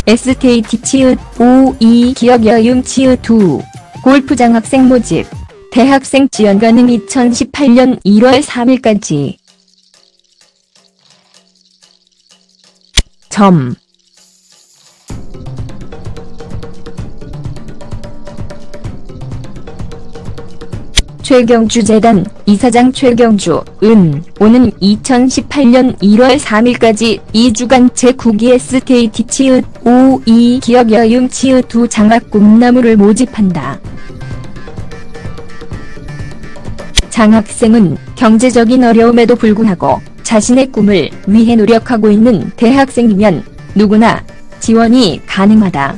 SKT 치읓 52 기업 여융 치읓 2 골프 장학생 모집 대학생 지원 가능 2018년 1월 3일까지. 최경주 재단 이사장 최경주, 오는 2018년 1월 3일까지 2주간 제9기 SKT 치읓 52 기업 여융 치읓 2 장학 꿈나무를 모집한다. 장학생은 경제적인 어려움에도 불구하고 자신의 꿈을 위해 노력하고 있는 대학생이면 누구나 지원이 가능하다.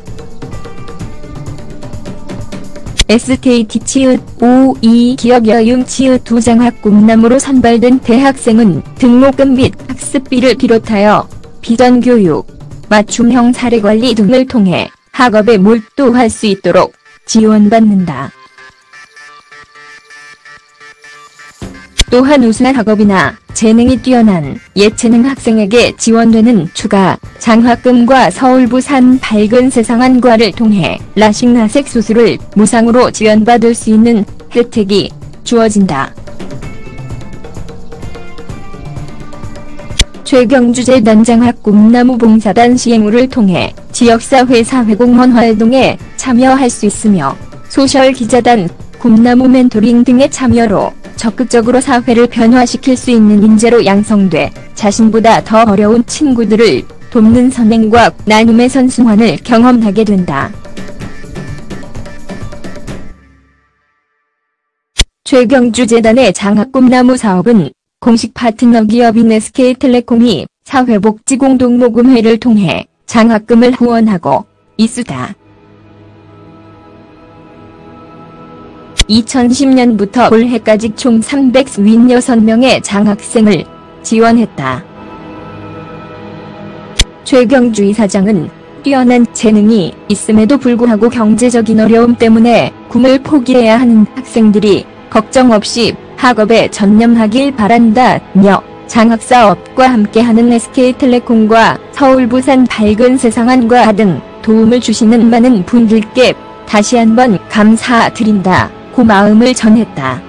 SKT 치읓 52 기업 여융 치읓 2 장학 꿈나무로 선발된 대학생은 등록금 및 학습비를 비롯하여 비전교육, 맞춤형 사례관리 등을 통해 학업에 몰두할 수 있도록 지원받는다. 또한 우수한 학업이나 재능이 뛰어난 예체능 학생에게 지원되는 추가 장학금과 서울 부산 밝은 세상안과를 통해 라식 라섹 수술을 무상으로 지원받을 수 있는 혜택이 주어진다. 최경주 재단 장학 꿈나무 봉사단 시행우를 통해 지역사회 사회공헌 활동에 참여할 수 있으며 소셜기자단, 꿈나무 멘토링 등의 참여로 적극적으로 사회를 변화시킬 수 있는 인재로 양성돼 자신보다 더 어려운 친구들을 돕는 선행과 나눔의 선순환을 경험하게 된다. 최경주 재단의 장학 꿈나무 사업은 공식 파트너 기업인 SK텔레콤이 사회복지공동모금회를 통해 장학금을 후원하고 있으다. 2010년부터 올해까지 총 356명의 장학생을 지원했다. 최경주 이사장은 뛰어난 재능이 있음에도 불구하고 경제적인 어려움 때문에 꿈을 포기해야 하는 학생들이 걱정 없이 학업에 전념하길 바란다며 장학사업과 함께하는 SK텔레콤과 서울 부산 밝은 세상안과 등 도움을 주시는 많은 분들께 다시 한번 감사드린다. 고마움을 전했다.